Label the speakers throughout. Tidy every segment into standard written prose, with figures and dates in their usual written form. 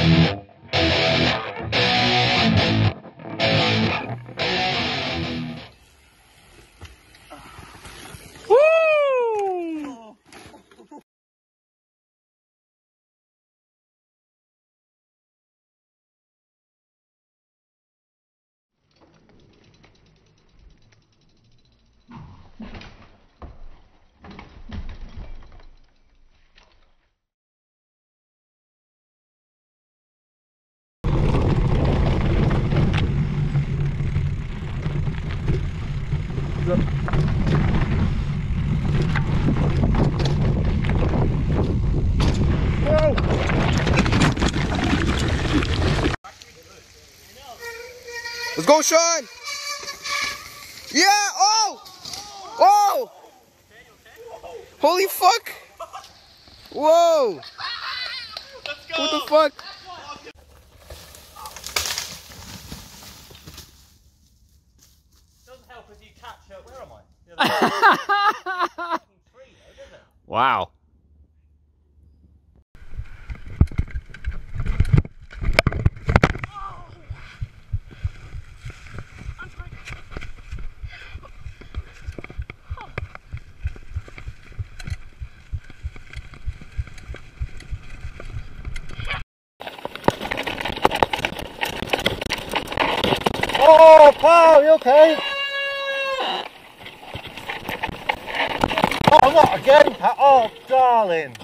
Speaker 1: Let's go, Sean! Yeah! Oh! Oh! Holy fuck! Whoa!
Speaker 2: Let's go!
Speaker 1: What the fuck?
Speaker 2: Doesn't help if you catch her. Where am I?
Speaker 1: Wow.
Speaker 2: Oh, pal, you okay? Oh, not again, pal. Oh, darling.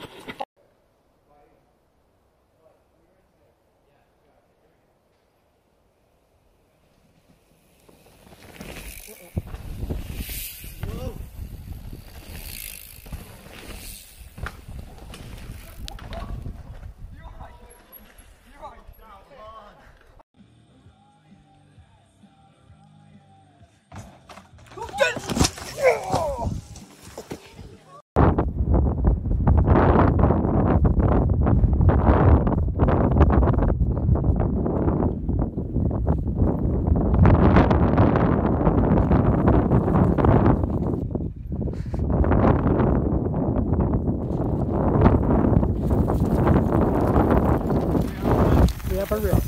Speaker 1: For real.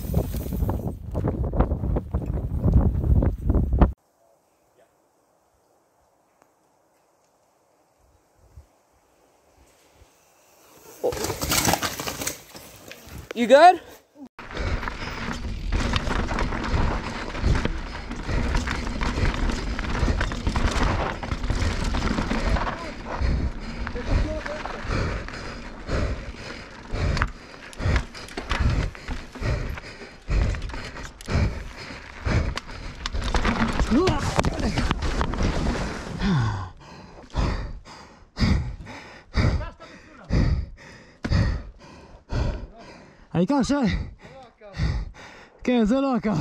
Speaker 1: You good?
Speaker 3: Ahí kanske. Kan jag se raka?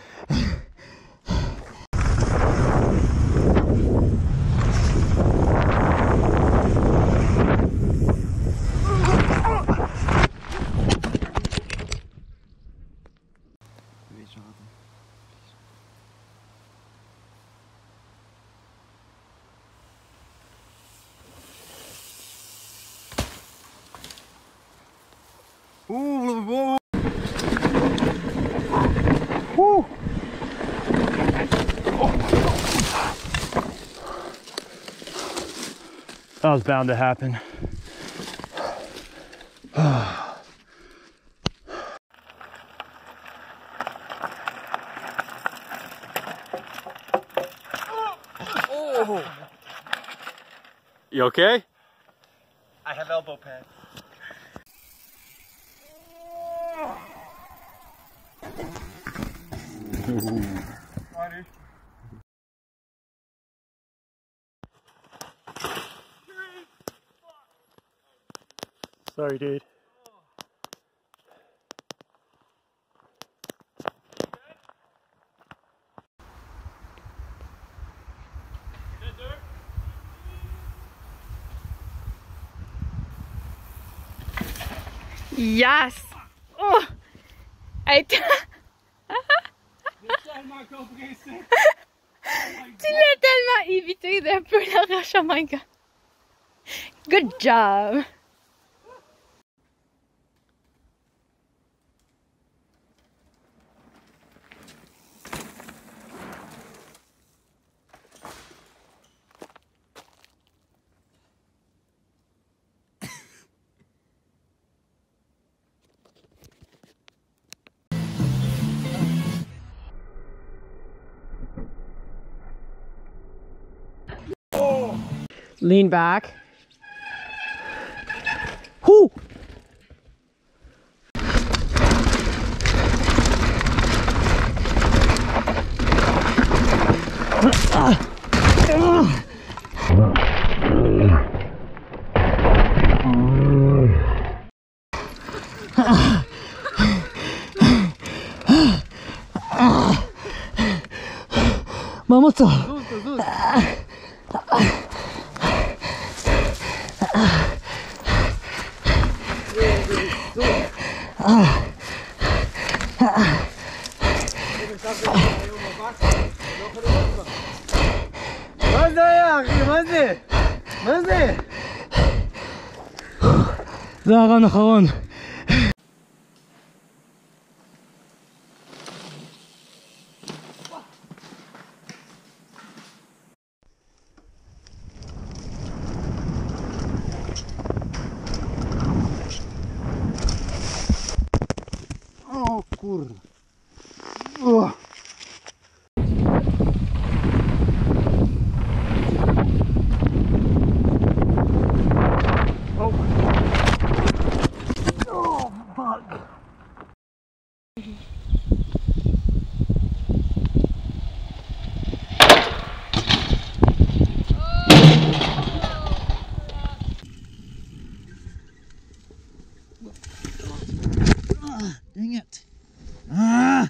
Speaker 1: Ooh.
Speaker 3: Woo. That was bound to happen.
Speaker 1: Oh. You okay?
Speaker 2: I have elbow pads.
Speaker 3: Sorry, dude.
Speaker 4: Yes! Oh! Tu l'as tellement évité d'un peu la roche, oh my god! Good job!
Speaker 1: Lean back. Whoo!
Speaker 3: Mamotto.
Speaker 2: מה זה?
Speaker 3: זה הרן האחרון.
Speaker 2: O kur...
Speaker 3: Dang it. Ah!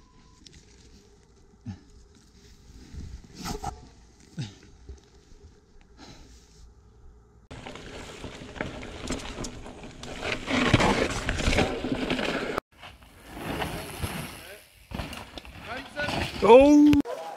Speaker 3: Oh!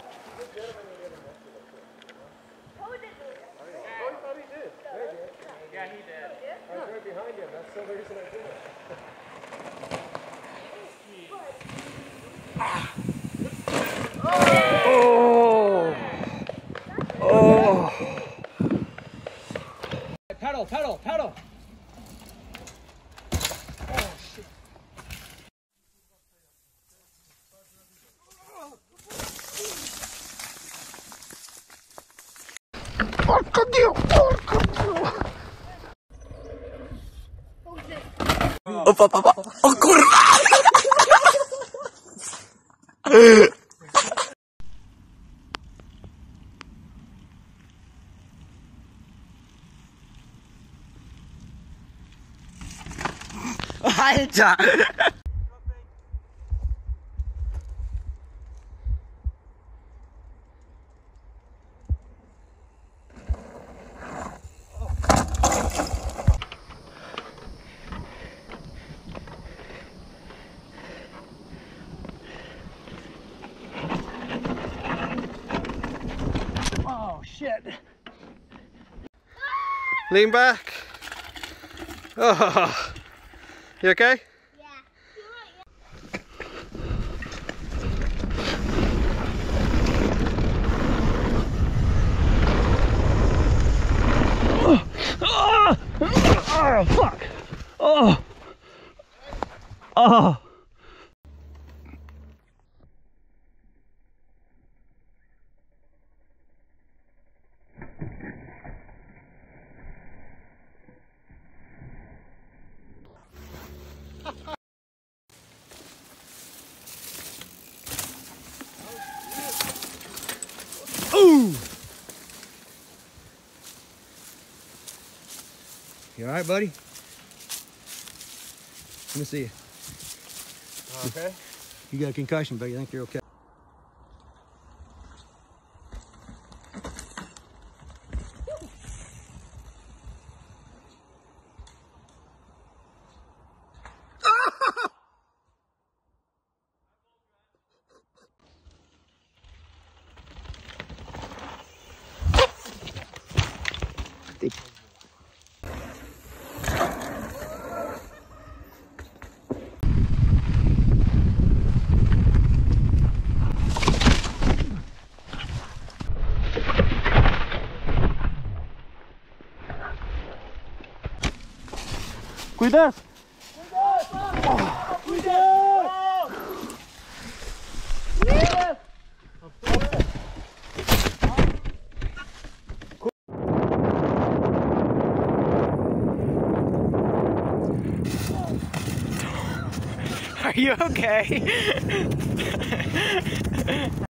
Speaker 1: Pedal, pedal, pedal.
Speaker 3: O kurwa! Alter!
Speaker 1: Oh shit.
Speaker 2: Lean back. Oh. You okay?
Speaker 3: Oh, fuck! Oh! Oh!
Speaker 2: Ooh! You alright, buddy? Let me see you. Okay. You got a concussion, but you think you're okay.
Speaker 3: Cuidado!
Speaker 5: you okay?